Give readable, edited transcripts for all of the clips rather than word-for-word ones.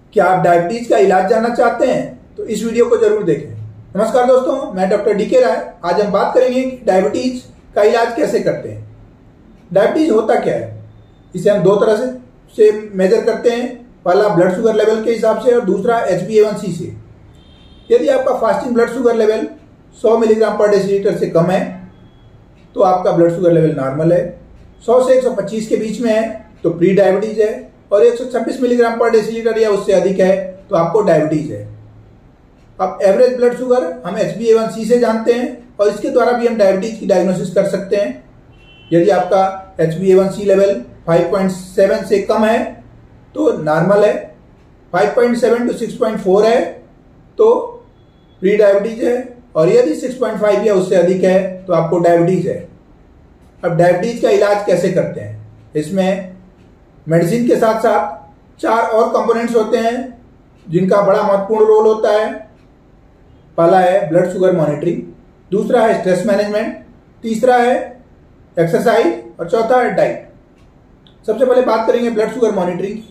क्या आप डायबिटीज का इलाज जानना चाहते हैं तो इस वीडियो को जरूर देखें। नमस्कार दोस्तों, मैं डॉक्टर डीके राय। आज हम बात करेंगे कि डायबिटीज का इलाज कैसे करते हैं। डायबिटीज होता क्या है, इसे हम दो तरह से मेजर करते हैं। पहला ब्लड शुगर लेवल के हिसाब से और दूसरा HbA1c से। यदि आपका fasting blood sugar level 100 milligram per deciliter से कम है तो आपका ब्लड शुगर लेवल नॉर्मल है। 100 से 125 के बीच में है तो प्री डायबिटीज है, और 126 मिलीग्राम पर डेसीलीटर या उससे अधिक है तो आपको डायबिटीज है। अब एवरेज ब्लड शुगर हम HbA1c से जानते हैं और इसके द्वारा भी हम डायबिटीज की डायग्नोसिस कर सकते हैं। यदि आपका HbA1c लेवल 5.7 से कम है तो नॉर्मल है, 5.7 to 6.4 है तो प्री डायबिटीज है, और यदि 6.5 या उससे अधिक है तो आपको डायबिटीज है। अब डायबिटीज का इलाज कैसे करते हैं, इसमें मेडिसिन के साथ साथ 4 और कंपोनेंट्स होते हैं जिनका बड़ा महत्वपूर्ण रोल होता है। पहला है ब्लड शुगर मॉनिटरिंग, दूसरा है स्ट्रेस मैनेजमेंट, तीसरा है एक्सरसाइज और चौथा है डाइट। सबसे पहले बात करेंगे ब्लड शुगर मॉनिटरिंग की।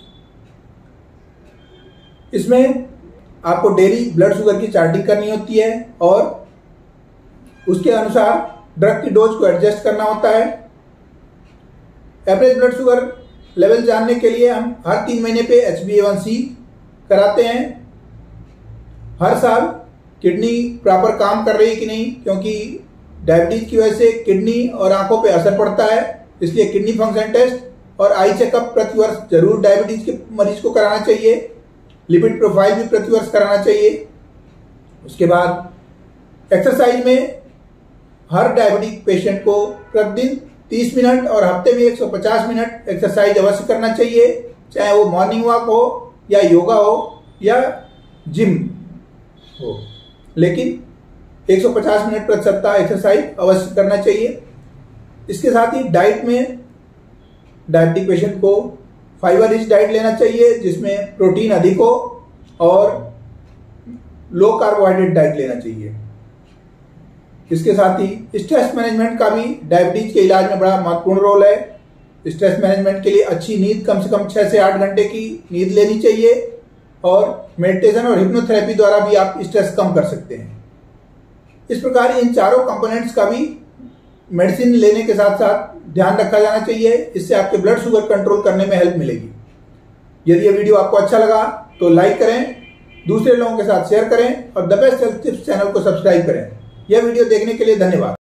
इसमें आपको डेली ब्लड शुगर की चार्टिंग करनी होती है और उसके अनुसार ड्रग की डोज को एडजस्ट करना होता है। एवरेज ब्लड शुगर लेवल जानने के लिए हम हर 3 महीने पे HbA1c कराते हैं। हर साल किडनी प्रॉपर काम कर रही है कि नहीं, क्योंकि डायबिटीज की वजह से किडनी और आंखों पे असर पड़ता है, इसलिए किडनी फंक्शन टेस्ट और आई चेकअप प्रति वर्ष जरूर डायबिटीज के मरीज को कराना चाहिए। लिपिड प्रोफाइल भी प्रति वर्ष कराना चाहिए। उसके बाद एक्सरसाइज में हर डायबिटिक पेशेंट को प्रतिदिन 30 मिनट और हफ्ते में 150 मिनट एक्सरसाइज अवश्य करना चाहिए, चाहे वो मॉर्निंग वॉक हो या योगा हो या जिम हो, लेकिन 150 मिनट प्रति सप्ताह एक्सरसाइज अवश्य करना चाहिए। इसके साथ ही डाइट में डायबिटिक पेशेंट को फाइबर रिच डाइट लेना चाहिए जिसमें प्रोटीन अधिक हो, और लो कार्बोहाइड्रेट डाइट लेना चाहिए। इसके साथ ही स्ट्रेस मैनेजमेंट का भी डायबिटीज के इलाज में बड़ा महत्वपूर्ण रोल है। स्ट्रेस मैनेजमेंट के लिए अच्छी नींद, कम से कम 6 से 8 घंटे की नींद लेनी चाहिए, और मेडिटेशन और हिप्नोथेरेपी द्वारा भी आप स्ट्रेस कम कर सकते हैं। इस प्रकार इन चारों कंपोनेंट्स का भी मेडिसिन लेने के साथ साथ ध्यान रखा जाना चाहिए। इससे आपके ब्लड शुगर कंट्रोल करने में हेल्प मिलेगी। यदि यह वीडियो आपको अच्छा लगा तो लाइक करें, दूसरे लोगों के साथ शेयर करें और the best health tips channel को सब्सक्राइब करें। यह वीडियो देखने के लिए धन्यवाद।